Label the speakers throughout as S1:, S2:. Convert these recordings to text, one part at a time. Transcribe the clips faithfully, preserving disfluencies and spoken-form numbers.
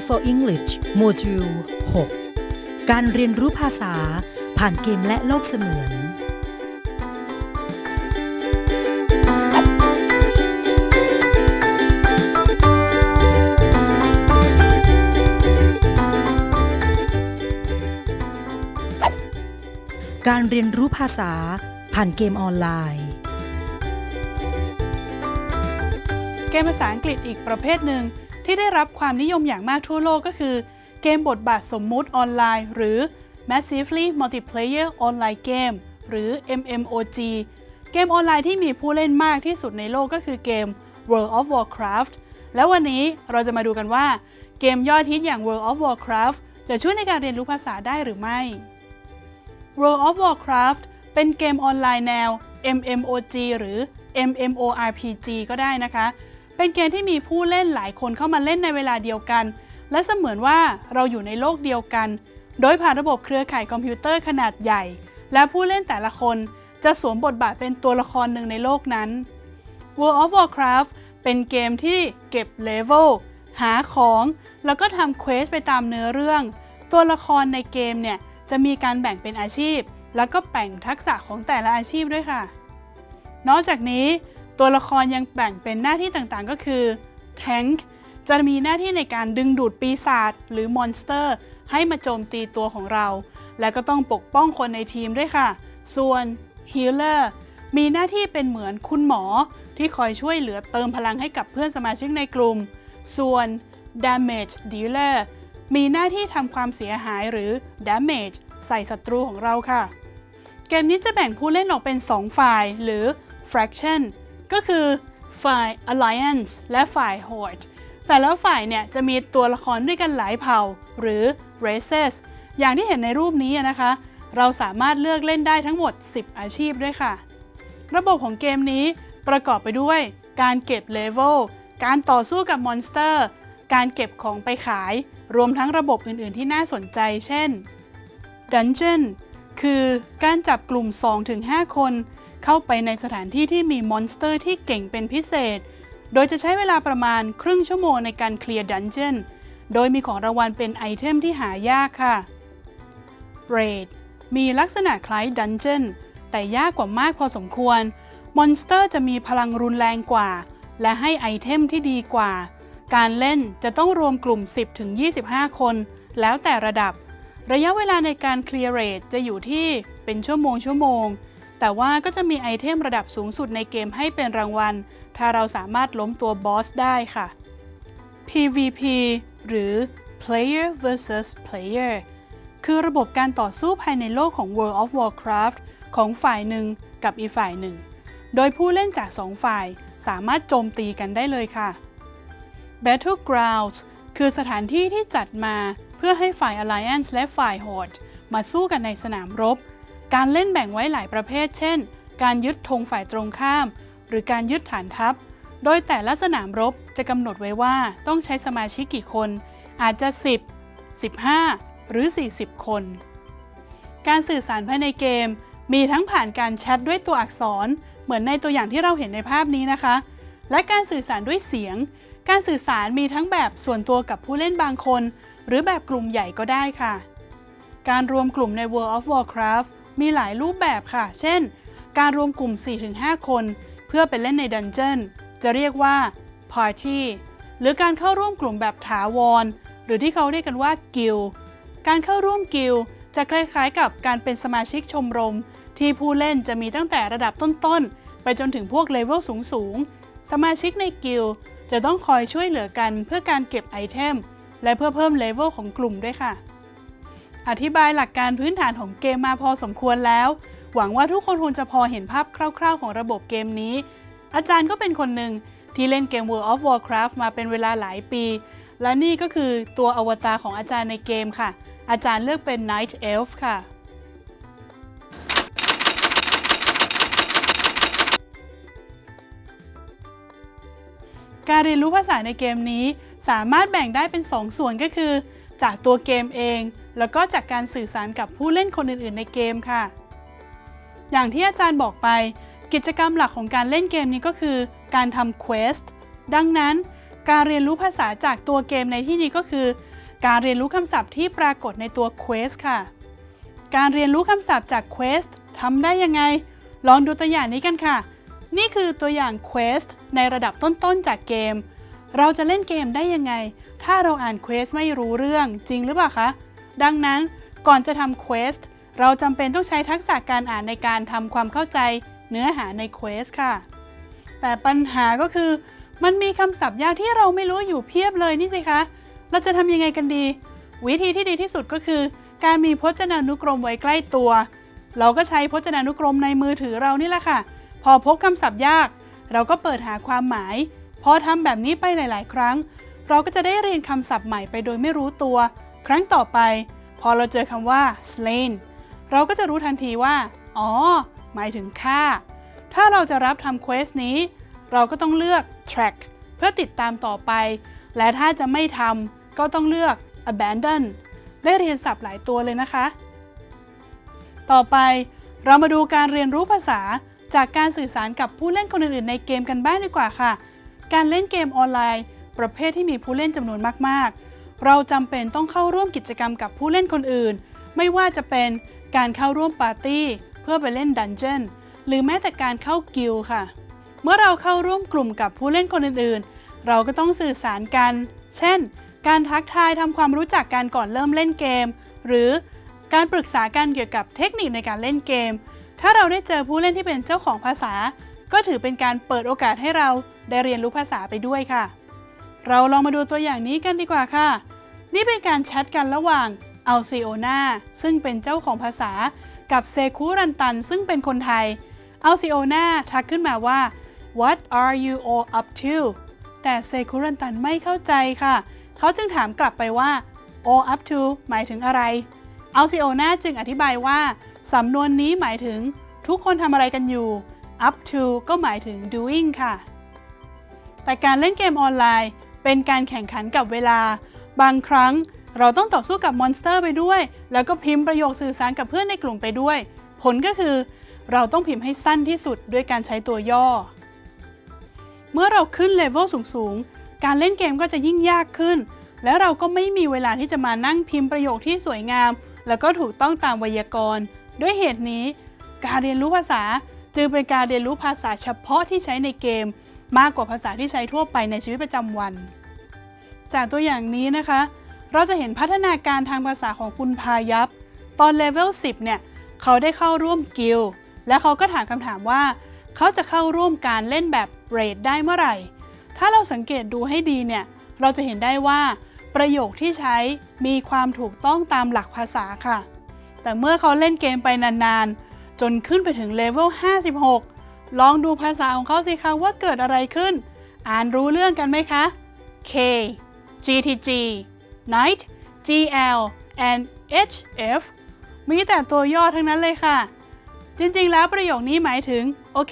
S1: for English โมดูล หก การเรียนรู้ภาษาผ่านเกมและโลกเสมือนการเรียนรู้ภาษาผ่านเกมออนไลน์
S2: เกมภาษาอังกฤษอีกประเภทหนึ่งที่ได้รับความนิยมอย่างมากทั่วโลกก็คือเกมบทบาทสมมุติออนไลน์หรือ Massively Multiplayer Online Game หรือ เอ็ม เอ็ม โอ จี เกมออนไลน์ที่มีผู้เล่นมากที่สุดในโลกก็คือเกม World of Warcraft แล้ววันนี้เราจะมาดูกันว่าเกมยอดฮิตอย่าง World of Warcraft จะช่วยในการเรียนรู้ภาษาได้หรือไม่ World of Warcraft เป็นเกมออนไลน์แนว เอ็ม เอ็ม โอ จี หรือ เอ็ม เอ็ม โอ อาร์ พี จี ก็ได้นะคะเป็นเกมที่มีผู้เล่นหลายคนเข้ามาเล่นในเวลาเดียวกันและเสมือนว่าเราอยู่ในโลกเดียวกันโดยผ่านระบบเครือข่ายคอมพิวเตอร์ขนาดใหญ่และผู้เล่นแต่ละคนจะสวมบทบาทเป็นตัวละครหนึ่งในโลกนั้น World of Warcraft เป็นเกมที่เก็บเลเวลหาของแล้วก็ทำเควสไปตามเนื้อเรื่องตัวละครในเกมเนี่ยจะมีการแบ่งเป็นอาชีพแล้วก็แบ่งทักษะของแต่ละอาชีพด้วยค่ะนอกจากนี้ตัวละครยังแบ่งเป็นหน้าที่ต่างๆก็คือ Tank จะมีหน้าที่ในการดึงดูดปีศาจหรือมอนสเตอร์ให้มาโจมตีตัวของเราและก็ต้องปกป้องคนในทีมด้วยค่ะส่วน Healer มีหน้าที่เป็นเหมือนคุณหมอที่คอยช่วยเหลือเติมพลังให้กับเพื่อนสมาชิกในกลุ่มส่วน Damage Dealer มีหน้าที่ทำความเสียหายหรือ Damage ใส่ศัตรูของเราค่ะเกมนี้จะแบ่งผู้เล่นออกเป็นสองฝ่ายหรือ Factionก็คือฝ่าย Alliance และฝ่าย Horde แต่ละฝ่ายเนี่ยจะมีตัวละครด้วยกันหลายเผ่าหรือ Races อย่างที่เห็นในรูปนี้นะคะเราสามารถเลือกเล่นได้ทั้งหมดสิบอาชีพด้วยค่ะระบบของเกมนี้ประกอบไปด้วยการเก็บเลเวลการต่อสู้กับมอนสเตอร์การเก็บของไปขายรวมทั้งระบบอื่นๆที่น่าสนใจเช่น Dungeon คือการจับกลุ่ม สองถึงห้า คนเข้าไปในสถานที่ที่มีมอนสเตอร์ที่เก่งเป็นพิเศษโดยจะใช้เวลาประมาณครึ่งชั่วโมงในการเคลียร์ดันเจี้ยนโดยมีของรางวัลเป็นไอเทมที่หายากค่ะ Raid มีลักษณะคล้ายดันเจี้ยนแต่ยากกว่ามากพอสมควรมอนสเตอร์จะมีพลังรุนแรงกว่าและให้ไอเทมที่ดีกว่าการเล่นจะต้องรวมกลุ่ม สิบถึงยี่สิบห้า คนแล้วแต่ระดับระยะเวลาในการเคลียร์เรดจะอยู่ที่เป็นชั่วโมงชั่วโมงแต่ว่าก็จะมีไอเทมระดับสูงสุดในเกมให้เป็นรางวัลถ้าเราสามารถล้มตัวบอสได้ค่ะ พี วี พี หรือ Player versus Player คือระบบการต่อสู้ภายในโลกของ World of Warcraft ของฝ่ายหนึ่งกับอีกฝ่ายหนึ่งโดยผู้เล่นจากสองฝ่ายสามารถโจมตีกันได้เลยค่ะ Battlegrounds คือสถานที่ที่จัดมาเพื่อให้ฝ่าย Alliance และฝ่าย Horde มาสู้กันในสนามรบการเล่นแบ่งไว้หลายประเภทเช่นการยึดธงฝ่ายตรงข้ามหรือการยึดฐานทัพโดยแต่ละสนามรบจะกำหนดไว้ว่าต้องใช้สมาชิกกี่คนอาจจะสิบ สิบห้า หรือสี่สิบคนการสื่อสารภายในเกมมีทั้งผ่านการแชทด้วยตัวอักษรเหมือนในตัวอย่างที่เราเห็นในภาพนี้นะคะและการสื่อสารด้วยเสียงการสื่อสารมีทั้งแบบส่วนตัวกับผู้เล่นบางคนหรือแบบกลุ่มใหญ่ก็ได้ค่ะการรวมกลุ่มใน World of Warcraftมีหลายรูปแบบค่ะเช่นการรวมกลุ่ม สี่ถึงห้า คนเพื่อไปเล่นในดันเจี้ยนจะเรียกว่า Party หรือการเข้าร่วมกลุ่มแบบถาวรหรือที่เขาเรียกกันว่า Guild การเข้าร่วม Guild จะคล้ายๆกับการเป็นสมาชิกชมรมที่ผู้เล่นจะมีตั้งแต่ระดับต้นๆไปจนถึงพวกเลเวลสูงๆสมาชิกใน Guild จะต้องคอยช่วยเหลือกันเพื่อการเก็บไอเทมและเพื่อเพิ่มเลเวลของกลุ่มด้วยค่ะอธิบายหลักการพื้นฐานของเกมมาพอสมควรแล้วหวังว่าทุกคนคงจะพอเห็นภาพคร่าวๆของระบบเกมนี้อาจารย์ก็เป็นคนหนึ่งที่เล่นเกม World of Warcraft มาเป็นเวลาหลายปีและนี่ก็คือตัวอวตารของอาจารย์ในเกมค่ะอาจารย์เลือกเป็น Night Elf ค่ะการเรียนรู้ภาษาในเกมนี้สามารถแบ่งได้เป็นสองส่วนก็คือจากตัวเกมเองแล้วก็จากการสื่อสารกับผู้เล่นคนอื่นๆในเกมค่ะอย่างที่อาจารย์บอกไปกิจกรรมหลักของการเล่นเกมนี้ก็คือการทำเควสต์ดังนั้นการเรียนรู้ภาษาจากตัวเกมในที่นี้ก็คือการเรียนรู้คำศัพท์ที่ปรากฏในตัว Quest ค่ะการเรียนรู้คำศัพท์จาก Quest ทำได้ยังไงลองดูตัวอย่างนี้กันค่ะนี่คือตัวอย่าง Quest ในระดับต้นๆจากเกมเราจะเล่นเกมได้ยังไงถ้าเราอ่าน Quest ไม่รู้เรื่องจริงหรือเปล่าคะดังนั้นก่อนจะทำ Quest เราจำเป็นต้องใช้ทักษะการอ่านในการทำความเข้าใจเนื้อหาใน Quest ค่ะแต่ปัญหาก็คือมันมีคำศัพท์ยากที่เราไม่รู้อยู่เพียบเลยนี่สิคะเราจะทำยังไงกันดีวิธีที่ดีที่สุดก็คือการมีพจนานุกรมไว้ใกล้ตัวเราก็ใช้พจนานุกรมในมือถือเรานี่แหละค่ะพอพบคำศัพท์ยากเราก็เปิดหาความหมายพอทำแบบนี้ไปหลายๆครั้งเราก็จะได้เรียนคำศัพท์ใหม่ไปโดยไม่รู้ตัวครั้งต่อไปพอเราเจอคำว่า slain เราก็จะรู้ทันทีว่าอ๋อหมายถึงฆ่าถ้าเราจะรับทำ quest นี้เราก็ต้องเลือก track เพื่อติดตามต่อไปและถ้าจะไม่ทำก็ต้องเลือก abandon ได้เรียนศัพท์หลายตัวเลยนะคะต่อไปเรามาดูการเรียนรู้ภาษาจากการสื่อสารกับผู้เล่นคนอื่นๆในเกมกันบ้างดีกว่าค่ะการเล่นเกมออนไลน์ประเภทที่มีผู้เล่นจำนวนมากๆเราจำเป็นต้องเข้าร่วมกิจกรรมกับผู้เล่นคนอื่นไม่ว่าจะเป็นการเข้าร่วมปาร์ตี้เพื่อไปเล่นดันเจี้ยนหรือแม้แต่การเข้ากิลด์ค่ะเมื่อเราเข้าร่วมกลุ่มกับผู้เล่นคนอื่นๆเราก็ต้องสื่อสารกันเช่นการทักทายทำความรู้จักกันก่อนเริ่มเล่นเกมหรือการปรึกษากันเกี่ยวกับเทคนิคในการเล่นเกมถ้าเราได้เจอผู้เล่นที่เป็นเจ้าของภาษาก็ถือเป็นการเปิดโอกาสให้เราได้เรียนรู้ภาษาไปด้วยค่ะเราลองมาดูตัวอย่างนี้กันดีกว่าค่ะนี่เป็นการแชทกันระหว่างอัลซิโอนาซึ่งเป็นเจ้าของภาษากับเซคุรันตันซึ่งเป็นคนไทยอัลซิโอนาทักขึ้นมาว่า What are you all up to แต่เซคุรันตันไม่เข้าใจค่ะเขาจึงถามกลับไปว่า all up to หมายถึงอะไรอัลซิโอนาจึงอธิบายว่าสำนวนนี้หมายถึงทุกคนทำอะไรกันอยู่ up to ก็หมายถึง doing ค่ะแต่การเล่นเกมออนไลน์เป็นการแข่งขันกับเวลาบางครั้งเราต้องต่อสู้กับมอนสเตอร์ไปด้วยแล้วก็พิมพ์ประโยคสื่อสารกับเพื่อนในกลุ่มไปด้วยผลก็คือเราต้องพิมพ์ให้สั้นที่สุดด้วยการใช้ตัวย่อเมื่อเราขึ้นเลเวลสูงๆการเล่นเกมก็จะยิ่งยากขึ้นและเราก็ไม่มีเวลาที่จะมานั่งพิมพ์ประโยคที่สวยงามแล้วก็ถูกต้องตามไวยากรณ์ด้วยเหตุนี้การเรียนรู้ภาษาจึงเป็นการเรียนรู้ภาษาเฉพาะที่ใช้ในเกมมากกว่าภาษาที่ใช้ทั่วไปในชีวิตประจำวันจากตัวอย่างนี้นะคะเราจะเห็นพัฒนาการทางภาษาของคุณพายัพตอนเลเวลสิบเนี่ยเขาได้เข้าร่วมกิลด์และเขาก็ถามคำถามว่าเขาจะเข้าร่วมการเล่นแบบเรดได้เมื่อไหร่ถ้าเราสังเกตดูให้ดีเนี่ยเราจะเห็นได้ว่าประโยคที่ใช้มีความถูกต้องตามหลักภาษาค่ะแต่เมื่อเขาเล่นเกมไปนานๆจนขึ้นไปถึงเลเวลห้าสิบหกลองดูภาษาของเขาสิคะว่าเกิดอะไรขึ้นอ่านรู้เรื่องกันไหมคะ Kจี ที จี Night จี แอล and เอช เอฟ มีแต่ตัวย่อทั้งนั้นเลยค่ะจริงๆแล้วประโยคนี้หมายถึงโอเค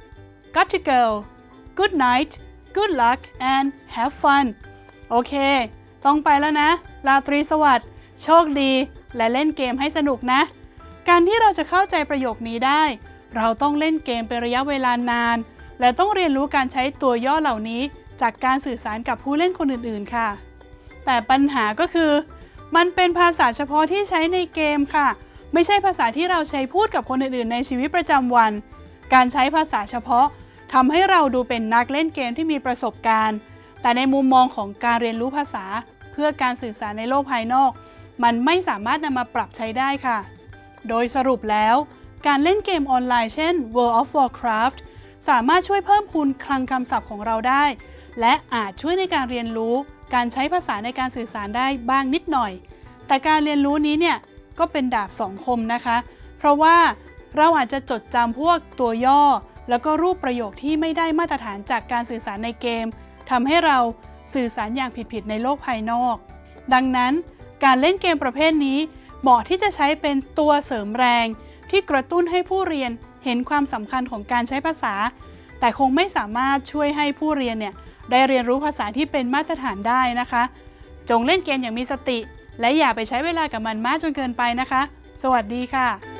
S2: got to go good night good luck and have fun โอเคต้องไปแล้วนะราตรีสวัสดิ์โชคดีและเล่นเกมให้สนุกนะการที่เราจะเข้าใจประโยคนี้ได้เราต้องเล่นเกมเป็นระยะเวลานานและต้องเรียนรู้การใช้ตัวย่อเหล่านี้จากการสื่อสารกับผู้เล่นคนอื่นๆค่ะแต่ปัญหาก็คือมันเป็นภาษาเฉพาะที่ใช้ในเกมค่ะไม่ใช่ภาษาที่เราใช้พูดกับคนอื่นๆในชีวิตประจำวันการใช้ภาษาเฉพาะทำให้เราดูเป็นนักเล่นเกมที่มีประสบการณ์แต่ในมุมมองของการเรียนรู้ภาษาเพื่อการสื่อสารในโลกภายนอกมันไม่สามารถนำมาปรับใช้ได้ค่ะโดยสรุปแล้วการเล่นเกมออนไลน์เช่น World of Warcraft สามารถช่วยเพิ่มพูนคลังคำศัพท์ของเราได้และอาจช่วยในการเรียนรู้การใช้ภาษาในการสื่อสารได้บ้างนิดหน่อยแต่การเรียนรู้นี้เนี่ยก็เป็นดาบสองคมนะคะเพราะว่าเราอาจจะจดจำพวกตัวย่อแล้วก็รูปประโยคที่ไม่ได้มาตรฐานจากการสื่อสารในเกมทำให้เราสื่อสารอย่างผิดๆในโลกภายนอกดังนั้นการเล่นเกมประเภทนี้เหมาะที่จะใช้เป็นตัวเสริมแรงที่กระตุ้นให้ผู้เรียนเห็นความสำคัญของการใช้ภาษาแต่คงไม่สามารถช่วยให้ผู้เรียนเนี่ยได้เรียนรู้ภาษาที่เป็นมาตรฐานได้นะคะจงเล่นเกมอย่างมีสติและอย่าไปใช้เวลากับมันมากจนเกินไปนะคะสวัสดีค่ะ